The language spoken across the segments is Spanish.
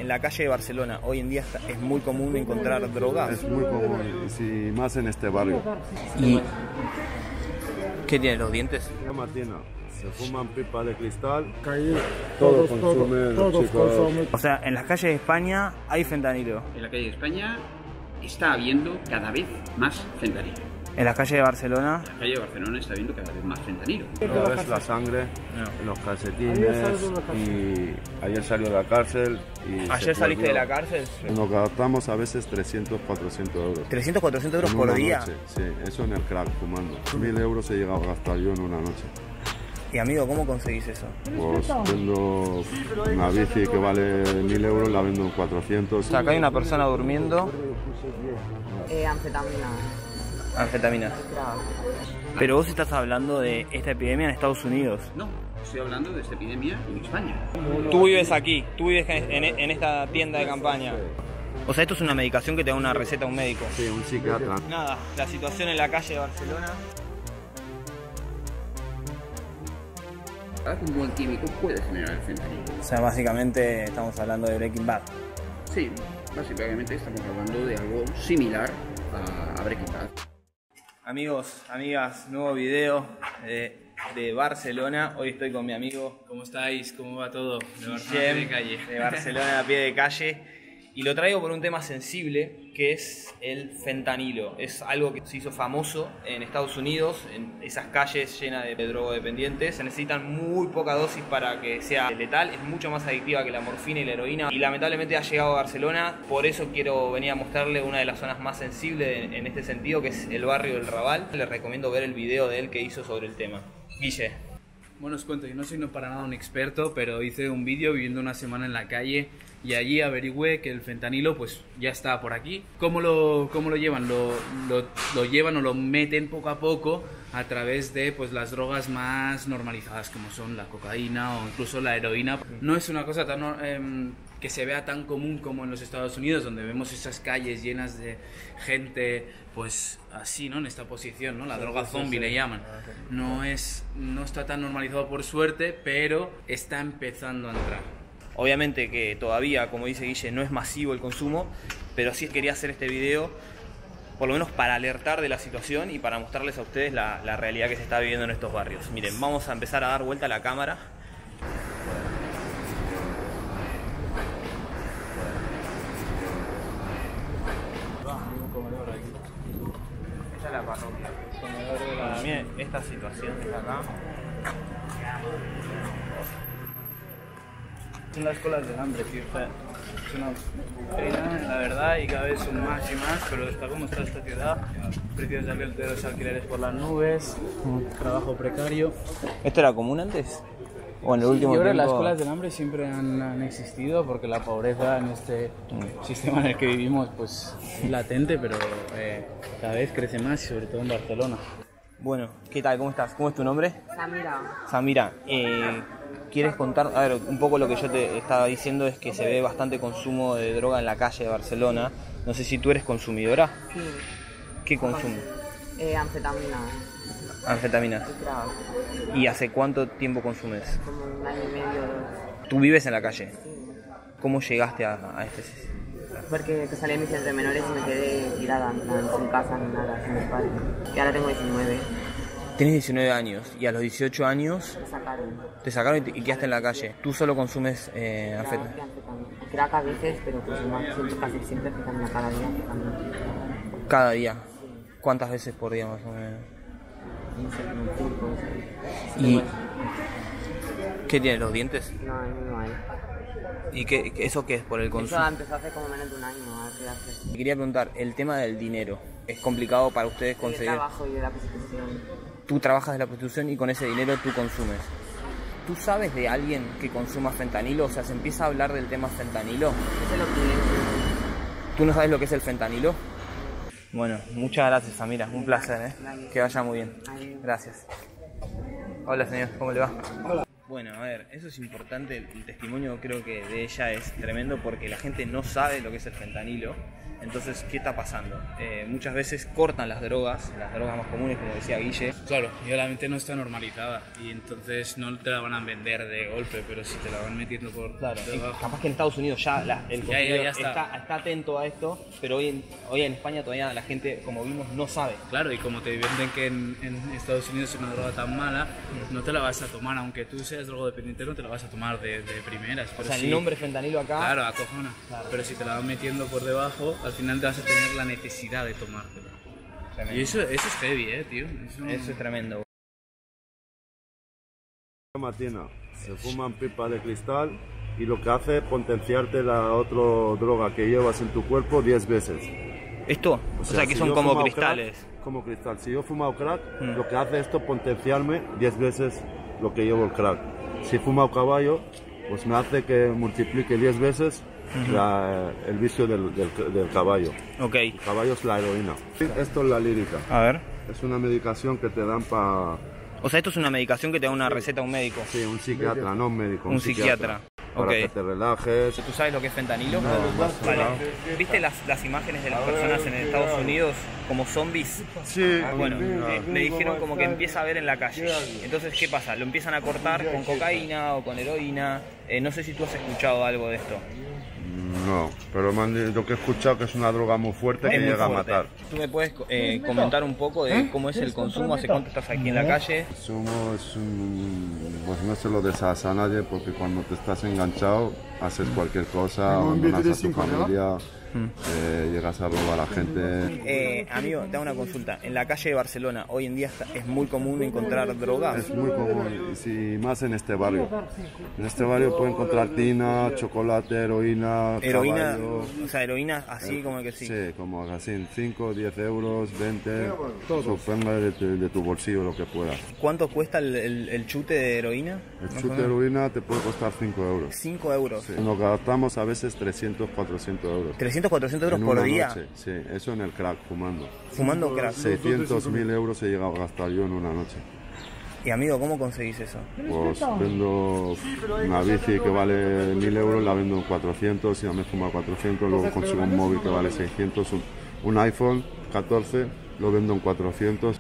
en la calle de Barcelona hoy en día es muy común encontrar drogas. Es muy común, sí, más en este barrio. ¿Y qué tiene los dientes? La matina, se fuman pipa de cristal, Todos consumen los chicos. consumen. O sea, en las calles de España hay fentanilo. En la calle de España está habiendo cada vez más fentanilo. En las calles de Barcelona. En la calle de Barcelona está habiendo cada vez más fentanilo. Una vez la sangre, los calcetines, y ayer salió de la cárcel. Y ¿Ayer saliste de la cárcel? Nos gastamos a veces 300, 400 euros. 300, 400 euros En por una día. noche, sí, eso en el crack, fumando. 1000 euros he llegado a gastar yo en una noche. Y amigo, ¿cómo conseguís eso? Pues vendo una bici que vale 1000 euros, la vendo en 400. O sea, acá hay una persona durmiendo. Anfetamina. Anfetaminas. Pero vos estás hablando de esta epidemia en Estados Unidos. No, estoy hablando de esta epidemia en España. Tú vives aquí, tú vives en esta tienda de campaña. O sea, esto es una medicación que te da una receta un médico. Sí, un psiquiatra. Nada, la situación en la calle de Barcelona. Un buen químico puede generar el fentanilo. O sea, básicamente estamos hablando de Breaking Bad. Sí, básicamente estamos hablando de algo similar a Breaking Bad. Amigos, amigas, nuevo video de Barcelona. Hoy estoy con mi amigo. ¿Cómo estáis? ¿Cómo va todo? De Barcelona Guillem, de calle. de Barcelona a pie de calle. Y lo traigo por un tema sensible, que es el fentanilo. Es algo que se hizo famoso en Estados Unidos, en esas calles llenas de drogodependientes. Se necesitan muy poca dosis para que sea letal. Es mucho más adictiva que la morfina y la heroína. Y lamentablemente ha llegado a Barcelona. Por eso quiero venir a mostrarle una de las zonas más sensibles en este sentido, que es el barrio del Raval. Les recomiendo ver el video de él que hizo sobre el tema. Guille. Bueno, os cuento, yo no soy para nada un experto, pero hice un vídeo viviendo una semana en la calle y allí averigüé que el fentanilo pues ya está por aquí. ¿Cómo lo llevan? Lo llevan o lo meten poco a poco a través de pues las drogas más normalizadas, como son la cocaína o incluso la heroína. No es una cosa tan que se vea tan común como en los Estados Unidos, donde vemos esas calles llenas de gente pues así, ¿no? En esta posición, ¿no? La droga zombie le llaman. No está tan normalizado por suerte, pero está empezando a entrar. Obviamente que todavía, como dice Guille, no es masivo el consumo, pero sí quería hacer este video por lo menos para alertar de la situación y para mostrarles a ustedes la realidad que se está viviendo en estos barrios. Miren, vamos a empezar a dar vuelta a la cámara. Esta es la parroquia. Miren, esta situación que está acá. Son las colas del hambre, tío. O sea, es una pena, la verdad, y cada vez son más y más, pero está como está esta ciudad. Precios de los alquileres por las nubes, trabajo precario. ¿Esto era común antes? ¿O en el último Yo creo tiempo? que las colas del hambre siempre han existido porque la pobreza en este sistema en el que vivimos pues es latente, pero cada vez crece más, sobre todo en Barcelona. Bueno, ¿qué tal? ¿Cómo estás? ¿Cómo es tu nombre? Samira. Samira, ¿quieres contar? A ver, un poco lo que yo te estaba diciendo es que se ve bastante consumo de droga en la calle de Barcelona. No sé si tú eres consumidora. Sí. ¿Qué consumes? Anfetamina. Anfetaminas. Y crack. ¿Y hace cuánto tiempo consumes? Como un año y medio, 2. ¿Tú vives en la calle? Sí. ¿Cómo llegaste a este? Porque que salí de mi centro de menores y me quedé tirada, en plan, sin casa ni nada, sin mis padres. Y ahora tengo 19. Tienes 19 años y a los 18 años Me sacaron. te sacaron y quedaste en la calle. ¿Tú solo consumes anfetaminas? Crack a veces, pero pues casi siempre anfetamina cada día. Cada día. ¿Cuántas veces por día más o menos? ¿Y qué tiene, los dientes? No hay. ¿Y eso qué es por el consumo? Eso empezó hace como menos de un año a quedarse. Me quería preguntar, el tema del dinero, ¿es complicado para ustedes De conseguir? trabajo y de la prostitución. Tú trabajas de la prostitución y con ese dinero tú consumes. ¿Tú sabes de alguien que consuma fentanilo? O sea, ¿se empieza a hablar del tema fentanilo? Eso es lo que ¿Tú no sabes lo que es el fentanilo? Bueno, muchas gracias, Samira. Un placer, ¿eh? Que vaya muy bien. Gracias. Hola, señor. ¿Cómo le va? Hola. Bueno, a ver, eso es importante. El testimonio creo que de ella es tremendo porque la gente no sabe lo que es el fentanilo. Entonces, ¿qué está pasando? Muchas veces cortan las drogas más comunes, como decía Guille. Claro, y la mente no está normalizada y entonces no te la van a vender de golpe, pero si te la van metiendo por debajo. Capaz que en Estados Unidos ya el consumidor está. está atento a esto, pero hoy en España todavía la gente, como vimos, no sabe. Claro, y como te venden que en Estados Unidos es una droga tan mala, no te la vas a tomar, aunque tú seas drogodependiente, no te la vas a tomar de primeras. Pero o sea, el nombre fentanilo acá... Claro, acojona. Claro. Pero si te la van metiendo por debajo, al final te vas a tener la necesidad de tomártela. Tremendo. Y eso es heavy, tío. Eso es tremendo. Matina, se fuman pipa de cristal y lo que hace es potenciarte la otra droga que llevas en tu cuerpo 10 veces. ¿Esto? O sea que son como cristales. Crack, como cristal. Si yo he fumado crack, lo que hace esto es potenciarme 10 veces lo que llevo el crack. Si he fumado caballo, pues me hace que multiplique 10 veces el vicio del caballo. Ok. El caballo es la heroína. Esto es la lírica. A ver. Es una medicación que te dan para... O sea, esto es una medicación que te da una receta un médico. Sí, un psiquiatra, no un médico. Un psiquiatra. Para que te relajes. ¿Tú sabes lo que es fentanilo? No, vale. ¿Viste las imágenes de las personas en Estados Unidos como zombies? Sí. Bueno, me dijeron como que empieza a ver en la calle. Entonces, ¿qué pasa? Lo empiezan a cortar con cocaína o con heroína. No sé si tú has escuchado algo de esto. No, pero lo que he escuchado que es una droga muy fuerte que llega a matar. ¿Tú me puedes comentar un poco de cómo es el consumo? ¿Hace cuánto estás aquí en la calle? Pues no se lo deshagas a nadie porque cuando te estás enganchado haces cualquier cosa, abandonas a tu familia, llegas a robar a la gente. Amigo, te hago una consulta. En la calle de Barcelona hoy en día es muy común encontrar drogas. Es muy común, y más en este barrio. En este barrio puedes encontrar tina, chocolate, heroína, caballo. O sea, heroína así como que sí. Sí, como así, 5, 10 euros, 20, suponga de tu bolsillo lo que puedas. ¿Cuánto cuesta el chute de heroína? El chute de heroína te puede costar 5 euros. 5 euros. Sí. Nos gastamos a veces 300, 400 euros. 300, 400 euros por día. Noche. Sí, eso en el crack, fumando. Fumando crack. 600, 1000 euros he llegado a gastar yo en una noche. Y amigo, ¿cómo conseguís eso? Pues vendo una bici que vale 1000 euros, la vendo en 400, y ya me fuma 400, luego consigo un móvil que vale 600, un iPhone 14, lo vendo en 400.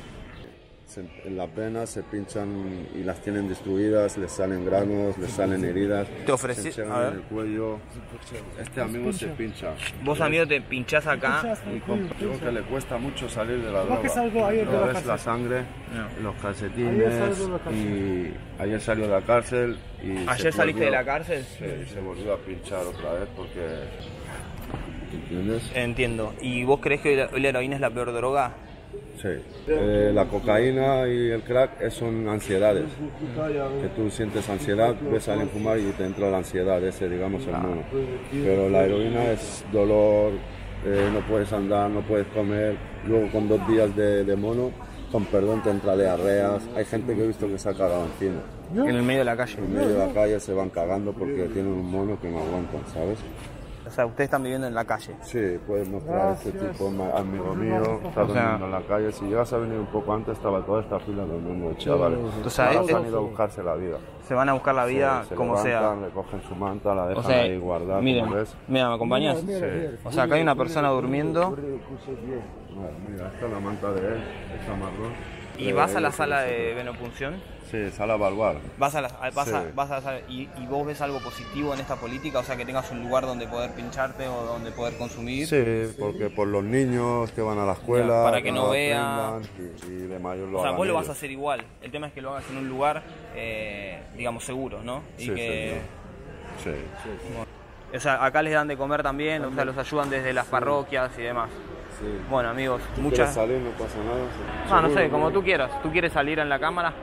En las venas se pinchan y las tienen destruidas, les salen granos, les salen heridas. ¿Te ofrecí? Se enchegan en el cuello. Este amigo se pincha. Vos, amigo, te pinchás acá. Y digo que le cuesta mucho salir de la droga. Ves la sangre, los calcetines, y ayer salió de la cárcel. Y ¿Ayer saliste de la cárcel? Sí, se volvió a pinchar otra vez porque... ¿Entiendes? Entiendo. ¿Y vos crees que la heroína es la peor droga? Sí. La cocaína y el crack son ansiedades. Que tú sientes ansiedad, ves a alguien fumar y te entra la ansiedad, ese digamos el mono. Pero la heroína es dolor, no puedes andar, no puedes comer. Luego con 2 días de mono, con perdón, te entra diarreas. Hay gente que he visto que se ha cagado encima. En el medio de la calle. En medio de la calle se van cagando porque tienen un mono que no aguantan, ¿sabes? O sea, ustedes están viviendo en la calle. Sí, puedes mostrar este tipo, amigo mío, está durmiendo en la calle. Si llegas a venir un poco antes, estaba toda esta fila durmiendo, chavales. Ahora se han ido a buscarse la vida. Se van a buscar la vida se como levantan, sea. Le cogen su manta, la dejan ahí guardada. Miren, ¿ves? mira, ¿me acompañas? Sí. O sea, acá hay una persona durmiendo. Mira, esta es la manta de él, esta marrón. ¿Y vas a la sala de venopunción? Sí, sala Balbar. Vas a la sala y vos ves algo positivo en esta política, o sea, que tengas un lugar donde poder pincharte o donde poder consumir. Sí, porque por los niños que van a la escuela, para que no vean y de mayor lo o sea, hagan vos lo vas ellos. a hacer igual. El tema es que lo hagas en un lugar, digamos, seguro, ¿no? Y sí, que... sí. O sea, acá les dan de comer también, o sea, los ayudan desde las parroquias y demás. Sí. Bueno, amigos, ¿Quieres salir? No pasa nada. No sé, como tú quieras. ¿Tú quieres salir en la cámara?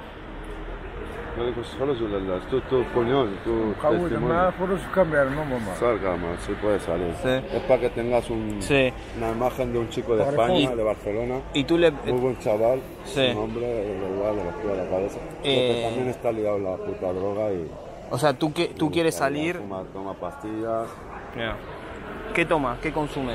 No dico solo tu coñón, tu testimonio. Salga más, sí puedes salir. Sí. Es para que tengas una imagen de un chico de España, de Barcelona. Y tú le... Muy buen chaval, Sí. un hombre, de verdad, le bajó la cabeza. Porque también está ligado a la puta droga y... O sea, tú quieres salir... Toma pastillas. Yeah. ¿Qué toma? ¿Qué consume?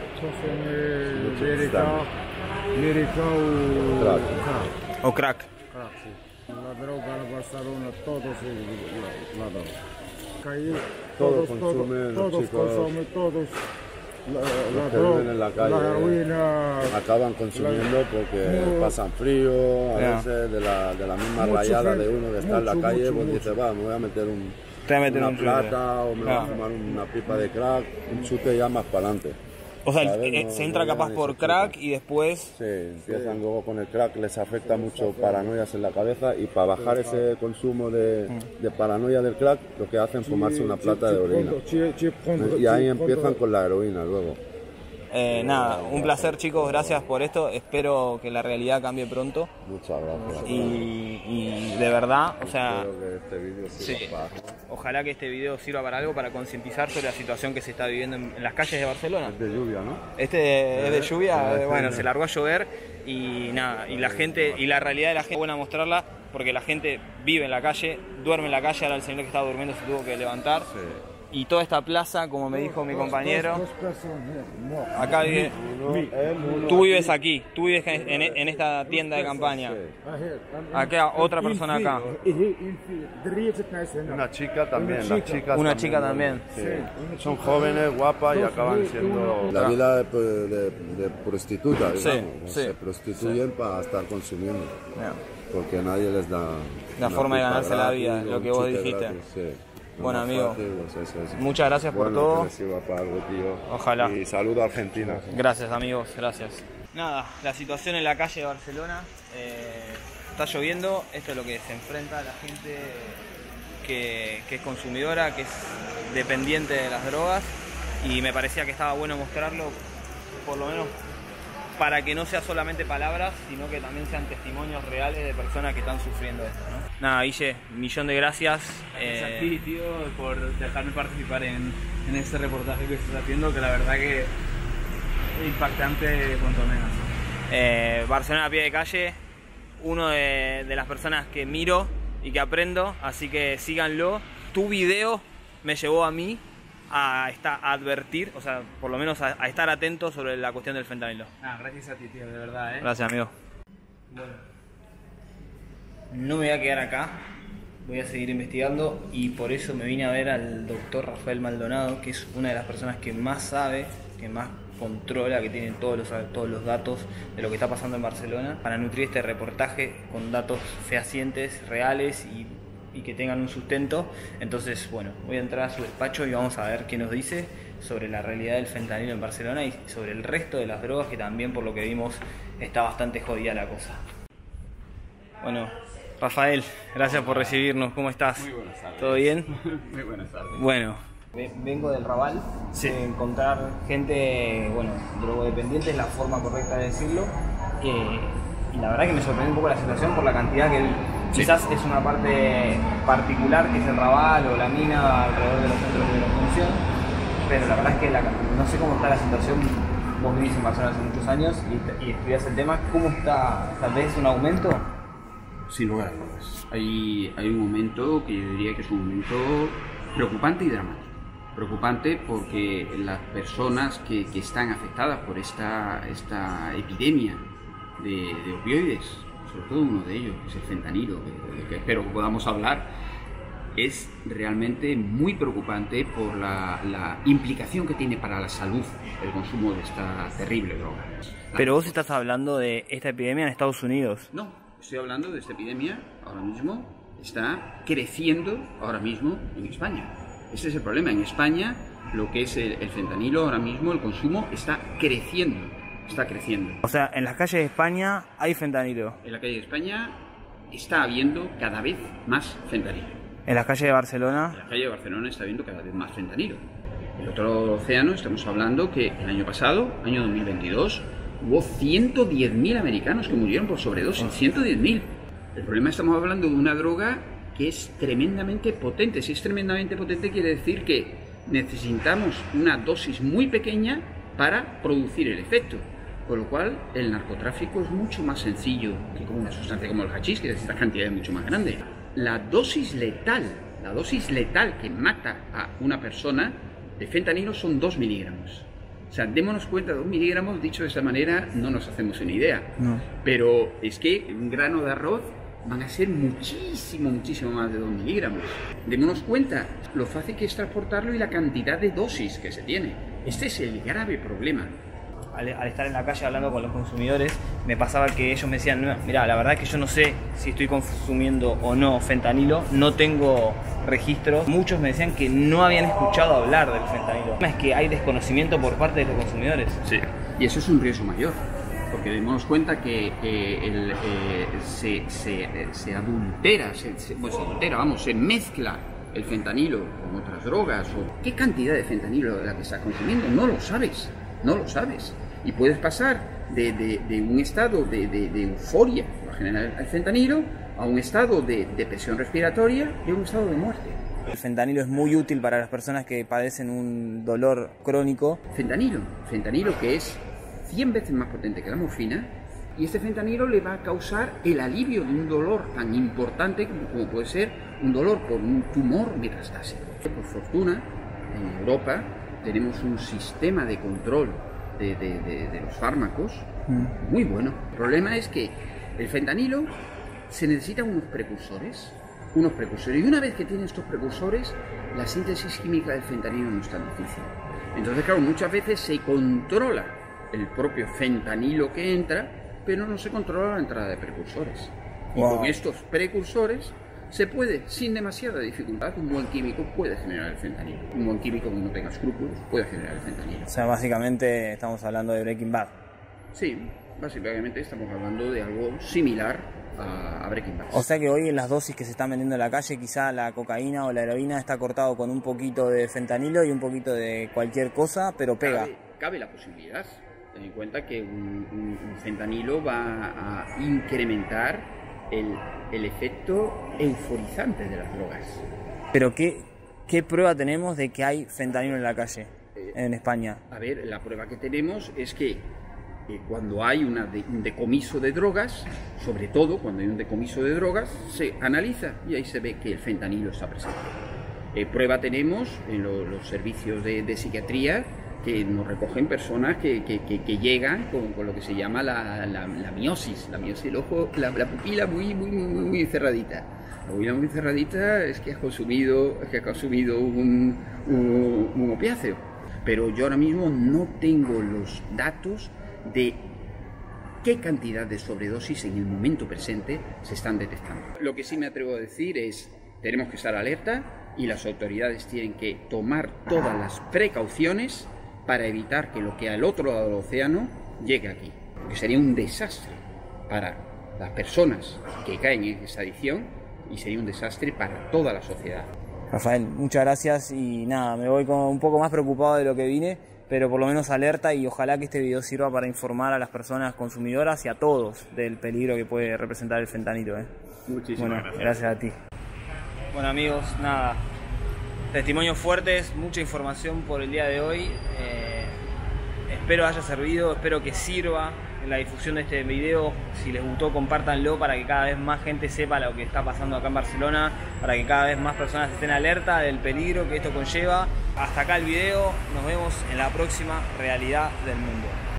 Crack. O crack. La droga la pasaron a todos la droga. Todos consumen, todos chicos. consumen, todos. los que viven en la calle acaban consumiendo porque pasan frío, a veces de la misma rayada de uno que está en la calle, pues dice, va, me voy a meter una plata o me voy a fumar una pipa de crack, un chute ya más para adelante. O sea, se entra capaz por crack y después... Sí, empiezan luego con el crack, les afecta mucho paranoias en la cabeza y para bajar ese consumo de paranoia del crack, lo que hacen es fumarse una plata de orina. Y ahí empiezan con la heroína luego. Nada, un placer chicos, gracias por esto, espero que la realidad cambie pronto. Muchas gracias. Y de verdad, o sea, espero que este vídeo sirva ojalá que este video sirva para algo, para concientizar sobre la situación que se está viviendo en las calles de Barcelona. Es de lluvia, ¿no? Este es de lluvia, bueno, se largó a llover y nada, y la gente, y la realidad de la gente es buena mostrarla porque la gente vive en la calle, duerme en la calle, ahora el señor que estaba durmiendo se tuvo que levantar. Sí. Y toda esta plaza, como me dijo mi compañero, acá vive, tú vives aquí, tú vives en esta tienda de campaña. Acá otra persona acá. Una chica también, una chica también. Sí. Son jóvenes, guapas y acaban siendo la vida de prostituta, digamos. Se prostituyen para estar consumiendo, porque nadie les da la forma de ganarse la vida, lo que vos dijiste. Bueno, amigo, muchas gracias por todo. Ojalá. Y saludo a Argentina. Gracias, amigos, gracias. Nada, la situación en la calle de Barcelona, está lloviendo, esto es lo que se enfrenta la gente que es consumidora, que es dependiente de las drogas, y me parecía que estaba bueno mostrarlo, por lo menos para que no sea solamente palabras, sino que también sean testimonios reales de personas que están sufriendo esto, ¿no? Nada, Guille, millón de gracias. Gracias a ti, tío, por dejarme participar en este reportaje que estás haciendo, que la verdad que es impactante cuanto menos. Barcelona a pie de calle, uno de las personas que miro y que aprendo, así que síganlo. Tu video me llevó a mí a advertir, o sea, por lo menos a estar atento sobre la cuestión del fentanilo. Gracias a ti, tío, de verdad, Gracias, amigo. Bueno, no me voy a quedar acá, voy a seguir investigando y por eso me vine a ver al doctor Rafael Maldonado, que es una de las personas que más sabe, que más controla, que tiene todos los datos de lo que está pasando en Barcelona, para nutrir este reportaje con datos fehacientes, reales y que tengan un sustento. Entonces, bueno, voy a entrar a su despacho y vamos a ver qué nos dice sobre la realidad del fentanilo en Barcelona y sobre el resto de las drogas, que también, por lo que vimos, está bastante jodida la cosa. Bueno, Rafael, gracias por recibirnos. ¿Cómo estás? Muy buenas tardes. ¿Todo bien? Muy buenas tardes. Bueno, vengo del Raval, de encontrar gente, bueno, drogodependiente es la forma correcta de decirlo, y la verdad que me sorprendió un poco la situación por la cantidad que quizás es una parte particular, que es el Raval o la mina alrededor de los centros de detención, pero la verdad es que no sé cómo está la situación. Vos vivís en Barcelona hace muchos años y estudiás el tema. ¿Cómo está? ¿Ves un aumento? Sin lugar a dudas. Hay un momento que yo diría que es un momento preocupante y dramático. Preocupante porque las personas que están afectadas por esta epidemia de opioides, sobre todo uno de ellos, que es el fentanilo, que espero que podamos hablar, es realmente muy preocupante por la implicación que tiene para la salud el consumo de esta terrible droga. Pero vos estás hablando de esta epidemia en Estados Unidos. No, estoy hablando de esta epidemia ahora mismo, está creciendo ahora mismo en España. Ese es el problema. En España, lo que es el fentanilo ahora mismo, el consumo está creciendo. Está creciendo. O sea, en las calles de España hay fentanilo. En la calle de España está habiendo cada vez más fentanilo. En las calles de Barcelona. En la calle de Barcelona está habiendo cada vez más fentanilo. El otro océano, estamos hablando que el año pasado, año 2022, hubo 110.000 americanos que murieron por sobredosis. 110.000. El problema, estamos hablando de una droga que es tremendamente potente. Si es tremendamente potente, quiere decir que necesitamos una dosis muy pequeña para producir el efecto. Con lo cual, el narcotráfico es mucho más sencillo que con una sustancia como el hachís, que necesita cantidades mucho más grandes. La dosis letal que mata a una persona de fentanilo son 2 miligramos. O sea, démonos cuenta, 2 miligramos, dicho de esta manera, no nos hacemos una idea. No. Pero es que un grano de arroz van a ser muchísimo más de 2 miligramos. Démonos cuenta lo fácil que es transportarlo y la cantidad de dosis que se tiene. Este es el grave problema. Al estar en la calle hablando con los consumidores, me pasaba que ellos me decían, mira, la verdad es que yo no sé si estoy consumiendo o no fentanilo, no tengo registros. Muchos me decían que no habían escuchado hablar del fentanilo. Es que hay desconocimiento por parte de los consumidores. Sí. Y eso es un riesgo mayor, porque démonos cuenta que se adultera, se mezcla el fentanilo con otras drogas. O ¿qué cantidad de fentanilo es la que estás consumiendo? No lo sabes. Y puedes pasar de un estado de euforia por generar el fentanilo a un estado de depresión respiratoria y a un estado de muerte. El fentanilo es muy útil para las personas que padecen un dolor crónico. Fentanilo que es 100 veces más potente que la morfina, y este fentanilo le va a causar el alivio de un dolor tan importante como puede ser un dolor por un tumor metastásico. Por fortuna, en Europa tenemos un sistema de control de los fármacos muy bueno. El problema es que el fentanilo se necesitan unos precursores, y una vez que tienen estos precursores, la síntesis química del fentanilo no es tan difícil. Entonces, claro, muchas veces se controla el propio fentanilo que entra, pero no se controla la entrada de precursores. Y con estos precursores se puede, sin demasiada dificultad, un buen químico puede generar el fentanilo. Un buen químico que no tenga escrúpulos puede generar el fentanilo. O sea, básicamente estamos hablando de Breaking Bad. Sí, básicamente estamos hablando de algo similar a Breaking Bad. O sea que hoy en las dosis que se están vendiendo en la calle, quizá la cocaína o la heroína está cortado con un poquito de fentanilo y un poquito de cualquier cosa, pero pega. Cabe la posibilidad. Ten en cuenta que un fentanilo va a incrementar el efecto euforizante de las drogas. Pero ¿qué prueba tenemos de que hay fentanilo en la calle en España? A ver, la prueba que tenemos es que cuando hay un decomiso de drogas, sobre todo cuando hay un decomiso de drogas, se analiza y ahí se ve que el fentanilo está presente. Prueba tenemos en los servicios de psiquiatría, que nos recogen personas que llegan con lo que se llama la miosis del ojo, la pupila muy cerradita. La pupila muy cerradita es que has consumido un opiáceo. Pero yo ahora mismo no tengo los datos de qué cantidad de sobredosis en el momento presente se están detectando. Lo que sí me atrevo a decir es, tenemos que estar alerta y las autoridades tienen que tomar todas las precauciones para evitar que lo que al otro lado del océano llegue aquí. Porque sería un desastre para las personas que caen en esa adicción y sería un desastre para toda la sociedad. Rafael, muchas gracias y nada, me voy un poco más preocupado de lo que vine, pero por lo menos alerta y ojalá que este video sirva para informar a las personas consumidoras y a todos del peligro que puede representar el fentanilo. Muchísimas gracias a ti. Bueno amigos, nada, testimonios fuertes, mucha información por el día de hoy. Espero haya servido, espero que sirva en la difusión de este video. Si les gustó, compártanlo para que cada vez más gente sepa lo que está pasando acá en Barcelona, para que cada vez más personas estén alerta del peligro que esto conlleva. Hasta acá el video, nos vemos en la próxima Realidad del Mundo.